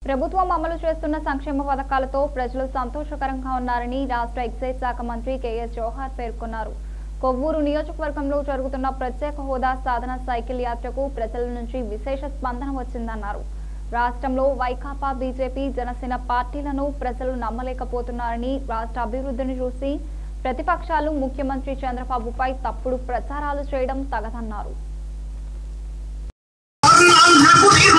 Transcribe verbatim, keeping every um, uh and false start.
ప్రభుత్వం అమలు చేస్తున్న సంక్షేమ పథకాలతో ప్రజలు సంతోషకరంగా ఉన్నారని రాష్ట్ర ఎక్సైజ్ శాఖ మంత్రి కెఎస్ జవహర్ పేర్కొన్నారు. కొవ్వూరు నియోజకవర్గంలో జరుగుతున్న ప్రత్యేక హోదా సాధన సైకిల్ యాత్రకు ప్రజల నుంచి విశేష స్పందన వచ్చిందన్నారు. రాష్ట్రంలో వైకాపా, బీజేపీ, జనసేన పార్టీలను ప్రజలు నమ్మలేకపోతున్నారని, రాష్ట్ర అభివృద్ధిని చూసి ప్రతిపక్షాలు ముఖ్యమంత్రి చంద్రబాబుపై తప్పుడు ప్రచారాలు చేయడం తగదన్నారు.